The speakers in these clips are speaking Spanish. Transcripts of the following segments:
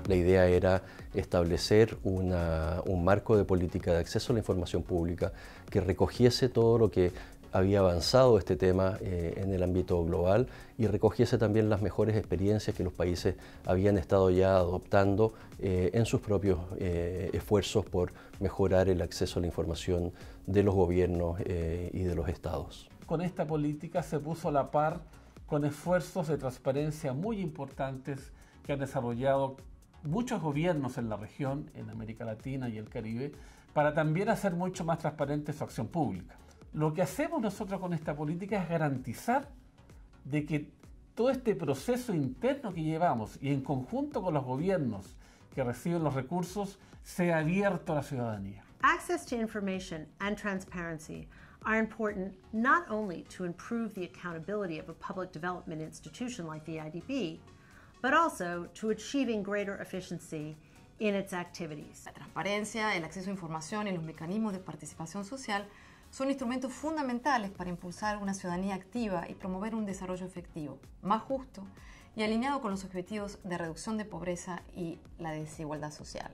La idea era establecer un marco de política de acceso a la información pública que recogiese todo lo que había avanzado este tema en el ámbito global y recogiese también las mejores experiencias que los países habían estado ya adoptando en sus propios esfuerzos por mejorar el acceso a la información de los gobiernos y de los estados. Con esta política se puso a la par con esfuerzos de transparencia muy importantes que han desarrollado muchos gobiernos en la región, en América Latina y el Caribe, para también hacer mucho más transparente su acción pública. Lo que hacemos nosotros con esta política es garantizar de que todo este proceso interno que llevamos y en conjunto con los gobiernos que reciben los recursos sea abierto a la ciudadanía. Access to information and transparency are important not only to improve the accountability of a public development institution like the IDB, but also to achieving greater efficiency in its activities. La transparencia, el acceso a información y los mecanismos de participación social son instrumentos fundamentales para impulsar una ciudadanía activa y promover un desarrollo efectivo, más justo y alineado con los objetivos de reducción de pobreza y la desigualdad social.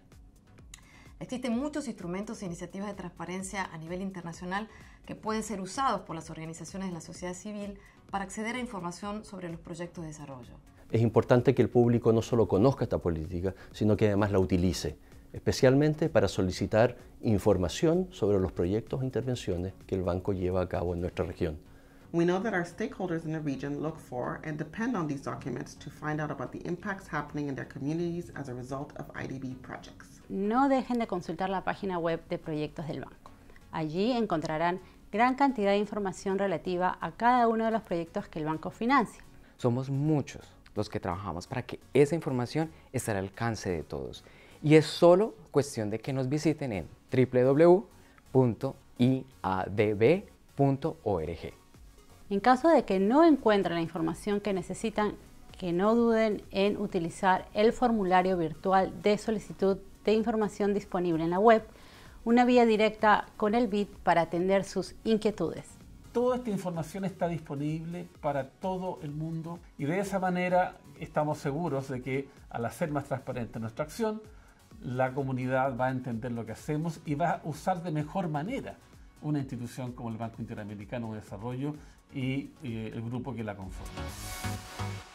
Existen muchos instrumentos e iniciativas de transparencia a nivel internacional que pueden ser usados por las organizaciones de la sociedad civil para acceder a información sobre los proyectos de desarrollo. Es importante que el público no solo conozca esta política, sino que además la utilice, especialmente para solicitar información sobre los proyectos e intervenciones que el banco lleva a cabo en nuestra región. We know that our stakeholders in the region look for and depend on these documents to find out about the impacts happening in their communities as a result of IDB projects. No dejen de consultar la página web de proyectos del banco. Allí encontrarán gran cantidad de información relativa a cada uno de los proyectos que el banco financia. Somos muchos los que trabajamos para que esa información esté al alcance de todos. Y es solo cuestión de que nos visiten en www.iadb.org. En caso de que no encuentren la información que necesitan, que no duden en utilizar el formulario virtual de solicitud de información disponible en la web, una vía directa con el BID para atender sus inquietudes. Toda esta información está disponible para todo el mundo y de esa manera estamos seguros de que al hacer más transparente nuestra acción, la comunidad va a entender lo que hacemos y va a usar de mejor manera una institución como el Banco Interamericano de Desarrollo y el grupo que la conforma.